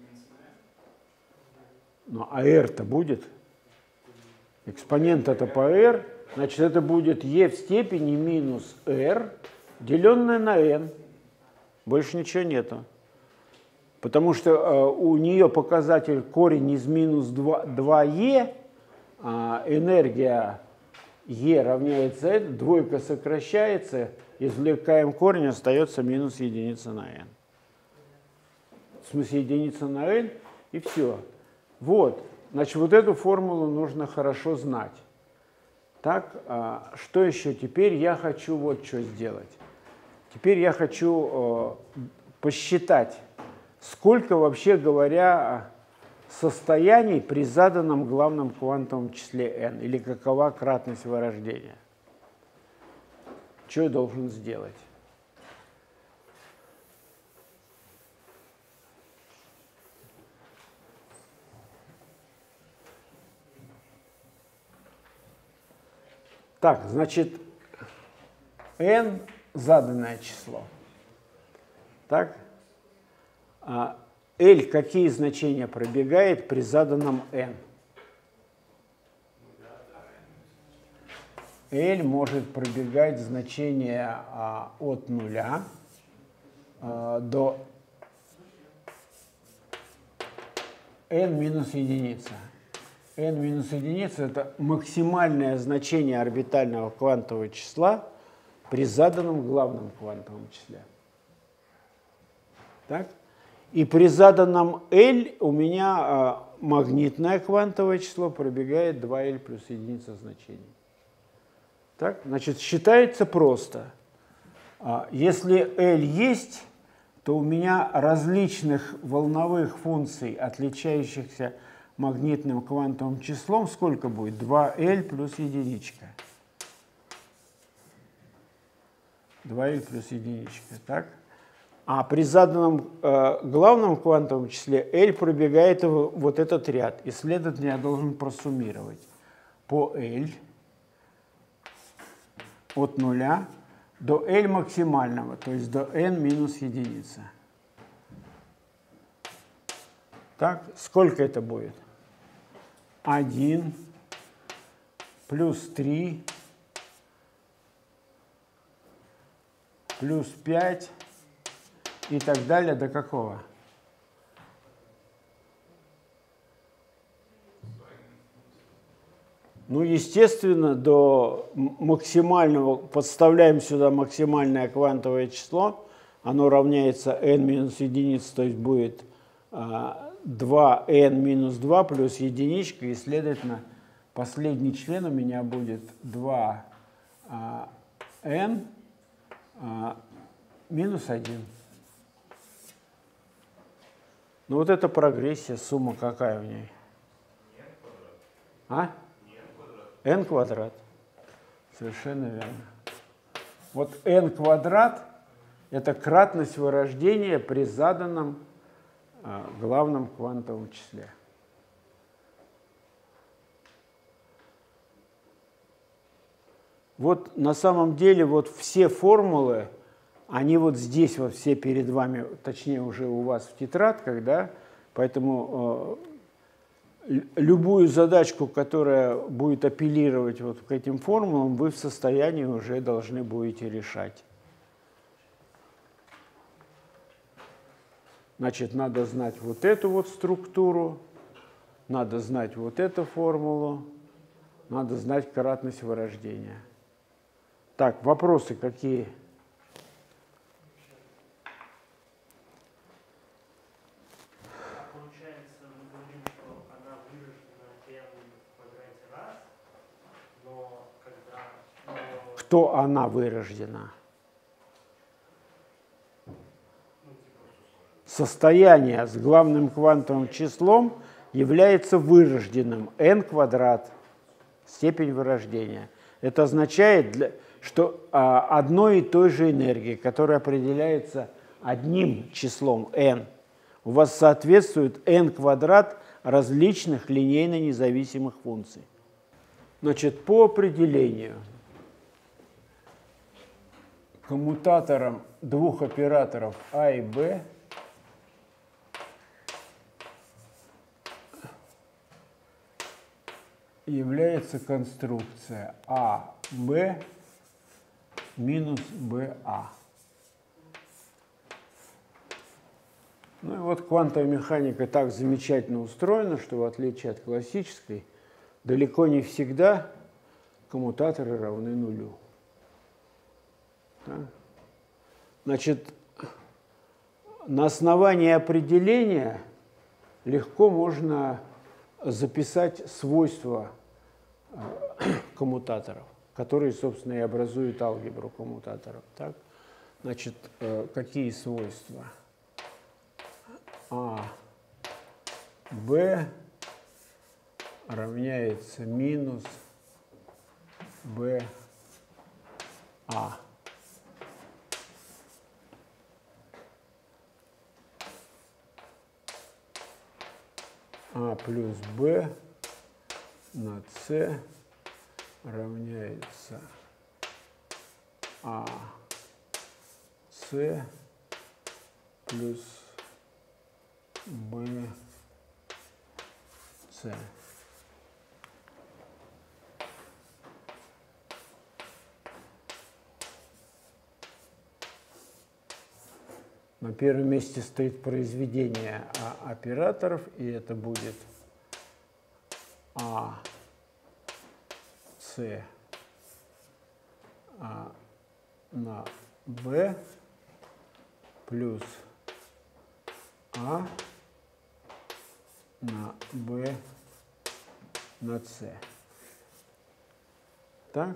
Ну, а r-то будет? Экспонент это по r. Значит, это будет e в степени минус r, деленное на n. Больше ничего нету. Потому что у нее показатель корень из минус 2e, а энергия e равняется n, двойка сокращается, извлекаем корень, остается минус единица на n. В смысле единица на n, и все. Вот. Значит, вот эту формулу нужно хорошо знать. Так, что еще? Теперь я хочу вот что сделать. Теперь я хочу посчитать, сколько, вообще говоря, состояний при заданном главном квантовом числе n, или какова кратность вырождения. Что я должен сделать? Так, значит, n заданное число. Так? А L какие значения пробегает при заданном n? L может пробегать значение от 0 до n минус единица. n минус единица – это максимальное значение орбитального квантового числа при заданном главном квантовом числе. Так? И при заданном L у меня магнитное квантовое число пробегает 2L плюс единица значений. Так? Значит, считается просто. Если L есть, то у меня различных волновых функций, отличающихся магнитным квантовым числом, сколько будет? 2L плюс единичка. 2L плюс единичка, так? А при заданном главном квантовом числе L пробегает вот этот ряд. И, следовательно, я должен просуммировать по L от 0 до L максимального, то есть до n минус единица. Так, сколько это будет? 1 плюс 3 плюс 5 и так далее до какого? Ну, естественно, до максимального, подставляем сюда максимальное квантовое число, оно равняется n минус единица, то есть будет 2n минус 2 плюс единичка, и, следовательно, последний член у меня будет 2n минус 1. Ну вот эта прогрессия, сумма какая в ней? А? n квадрат. Совершенно верно. Вот n квадрат – это кратность вырождения при заданном главном квантовом числе. Вот на самом деле вот все формулы они вот здесь вот все перед вами, точнее уже у вас в тетрадках, да, поэтому любую задачку, которая будет апеллировать вот к этим формулам, вы в состоянии уже должны будете решать. Значит, надо знать вот эту вот структуру, надо знать вот эту формулу, надо знать кратность вырождения. Так, вопросы какие? Получается, мы говорим, что она вырождена n в квадрате раз, но когда... Кто она вырождена? Состояние с главным квантовым числом является вырожденным n квадрат, степень вырождения. Это означает, что одной и той же энергии, которая определяется одним числом n, у вас соответствует n квадрат различных линейно независимых функций. Значит, по определению коммутатором двух операторов А и Б является конструкция АБ минус БА. Ну и вот квантовая механика так замечательно устроена, что в отличие от классической, далеко не всегда коммутаторы равны нулю. Да? Значит, на основании определения легко можно записать свойства коммутаторов, которые, собственно, и образуют алгебру коммутаторов. Так? Значит, какие свойства? А, Б равняется минус Б, А. А плюс Б на С равняется А, С плюс Б, С. На первом месте стоит произведение операторов, и это будет А, С на Б плюс А на Б на С. Так?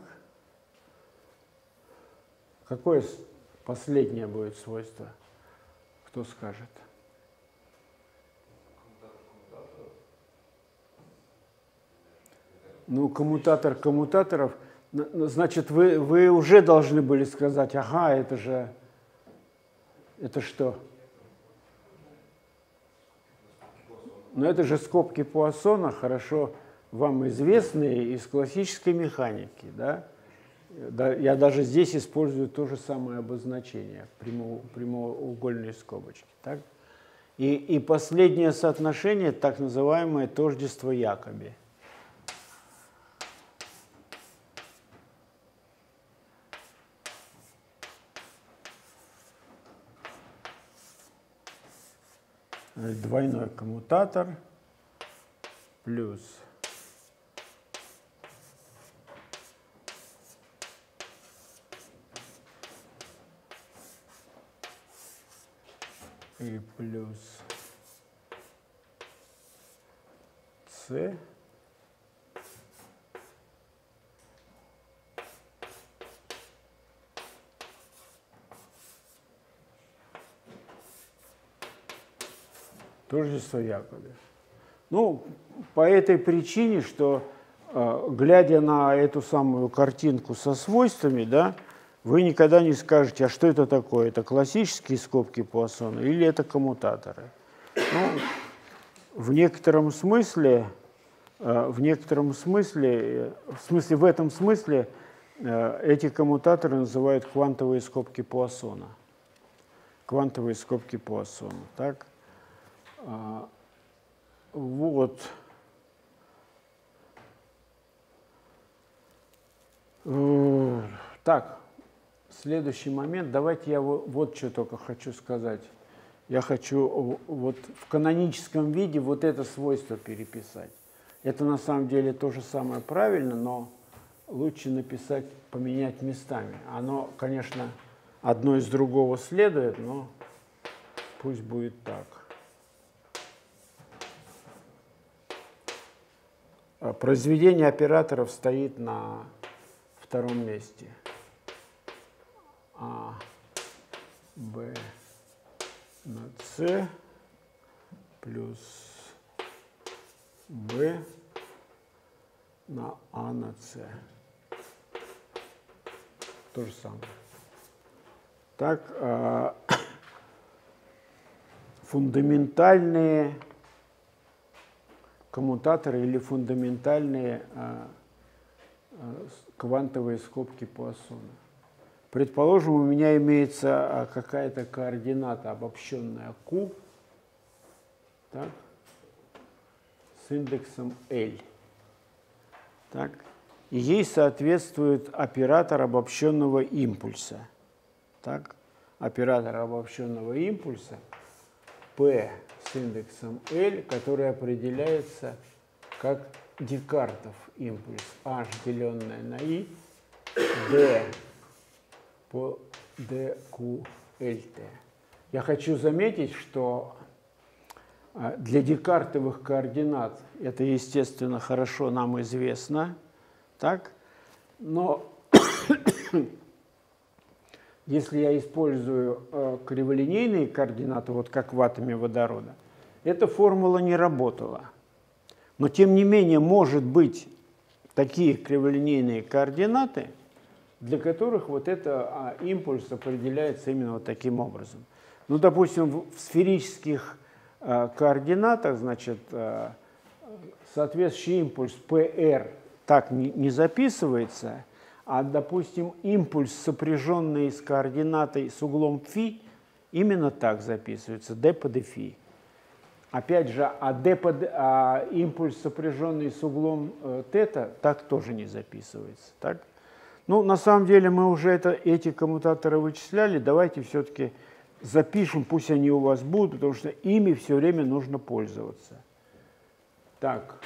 Какое последнее будет свойство? Кто скажет? Ну, коммутатор коммутаторов, значит, вы уже должны были сказать, ага, это же, это что? Но это же скобки Пуассона, хорошо вам известные из классической механики, да? Я даже здесь использую то же самое обозначение, прямоугольные скобочки. Так? И последнее соотношение, так называемое тождество Якоби. Двойной коммутатор плюс и плюс С тождество Якоби. Ну, по этой причине, что, глядя на эту самую картинку со свойствами, да, вы никогда не скажете, а что это такое? Это классические скобки Пуассона или это коммутаторы? Ну, в этом смысле, Эти коммутаторы называют квантовые скобки Пуассона. Квантовые скобки Пуассона. Так? Вот. Так, следующий момент. Давайте я вот что только хочу сказать. Я хочу вот в каноническом виде вот это свойство переписать. Это на самом деле то же самое правильно, но лучше написать, поменять местами. Оно, конечно, одно из другого следует, но пусть будет так. Произведение операторов стоит на втором месте. А, Б на С плюс Б на А на С. То же самое. Так, фундаментальные коммутаторы или фундаментальные квантовые скобки Пуассона. Предположим, у меня имеется какая-то координата, обобщенная Q, так, с индексом L. Так, и ей соответствует оператор обобщенного импульса. Так, оператор обобщенного импульса P с индексом L, который определяется как Декартов импульс H, деленное на I, D по dQLT. Я хочу заметить, что для декартовых координат это, естественно, хорошо нам известно, так? Но если я использую криволинейные координаты, вот как в атоме водорода, эта формула не работала. Но, тем не менее, может быть такие криволинейные координаты, для которых вот это импульс определяется именно вот таким образом. Ну, допустим, в сферических координатах, значит, соответствующий импульс PR так не записывается, а, допустим, импульс, сопряженный с координатой с углом φ, именно так записывается, d по dφ. Опять же, импульс, сопряженный с углом θ, так тоже не записывается. Так? Ну, на самом деле мы уже эти коммутаторы вычисляли. Давайте все-таки запишем, пусть они у вас будут, потому что ими все время нужно пользоваться. Так.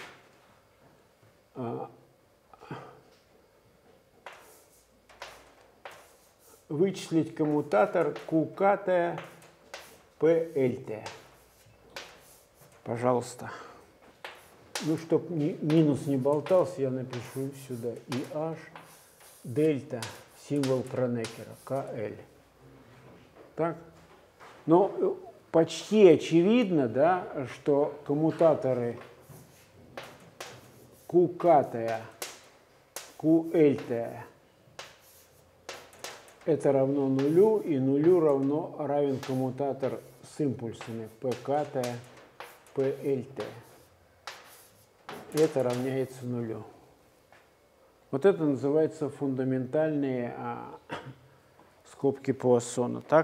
Вычислить коммутатор QKT PLT. Пожалуйста. Ну, чтобы минус не болтался, я напишу сюда IH, дельта, символ Кронекера, КЛ. Так? Но почти очевидно, да, что коммутаторы QKT, QLT это равно нулю, и нулю равен коммутатор с импульсами PKT, PLT. Это равняется нулю. Вот это называется фундаментальные скобки Пуассона. Так?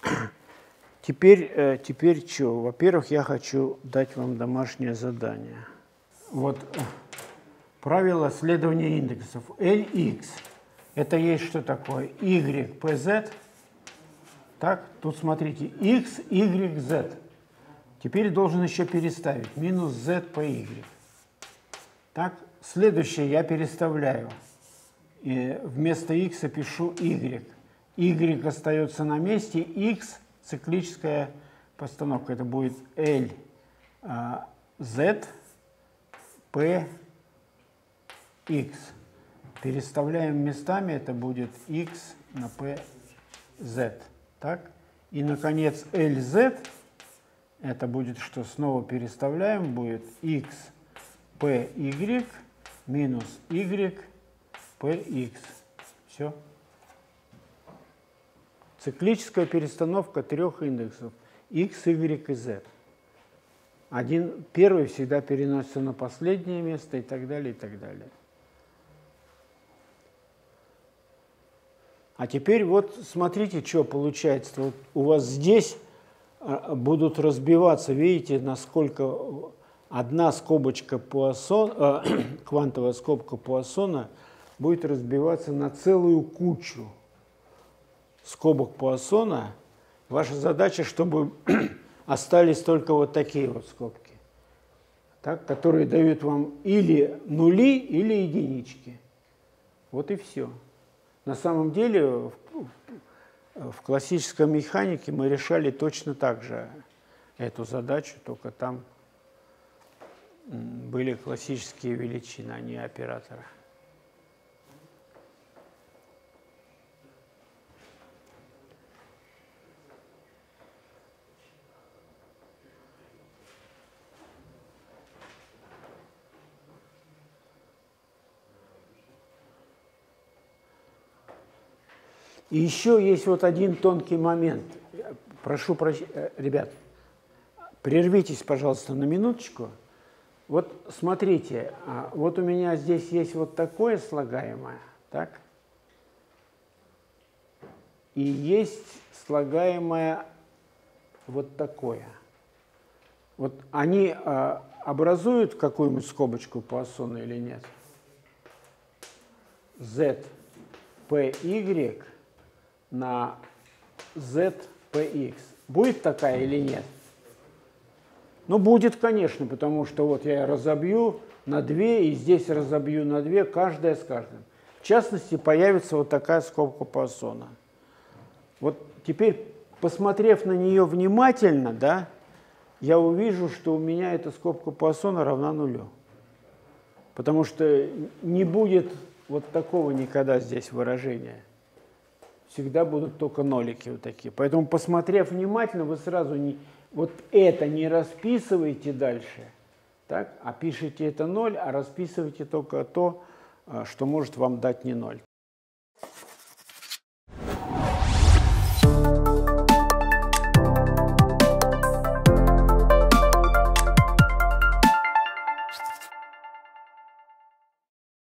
Теперь что? Во-первых, я хочу дать вам домашнее задание. Вот правило следования индексов. LX. Это есть что такое? Y, PZ. Так, тут смотрите, X, Y, Z. Теперь должен еще переставить. Минус Z по Y. Так, следующее я переставляю. И вместо X пишу Y. Y остается на месте. X, циклическая постановка. Это будет L, Z, P, X. Переставляем местами, это будет X на P, Z. Так? И, наконец, LZ, это будет что? Снова переставляем, будет X, P, Y, минус Y, P, X. Все. Циклическая перестановка трех индексов X, Y и Z. Первый всегда переносится на последнее место и так далее, и так далее. А теперь вот смотрите, что получается. Вот у вас здесь будут разбиваться, видите, насколько одна скобочка Пуассона, квантовая скобка Пуассона будет разбиваться на целую кучу скобок Пуассона. Ваша задача, чтобы остались только вот такие вот скобки, так, которые дают вам или нули, или единички. Вот и все. На самом деле в классической механике мы решали точно так же эту задачу, только там были классические величины, а не операторы. И еще есть вот один тонкий момент. Прошу прощения, ребят, прервитесь, пожалуйста, на минуточку. Вот смотрите, вот у меня здесь есть вот такое слагаемое, так? И есть слагаемое вот такое. Вот они образуют какую-нибудь скобочку Пуассона или нет? Z, P, Y на ZPX. Будет такая или нет? Ну, будет, конечно, потому что вот я разобью на 2, и здесь разобью на 2, каждая с каждым. В частности, появится вот такая скобка Пуассона. Вот теперь, посмотрев на нее внимательно, да, я увижу, что у меня эта скобка Пуассона равна нулю. Потому что не будет вот такого никогда здесь выражения. Всегда будут только нолики вот такие. Поэтому, посмотрев внимательно, вы сразу вот это не расписываете дальше, так, а пишите это 0, а расписываете только то, что может вам дать не 0.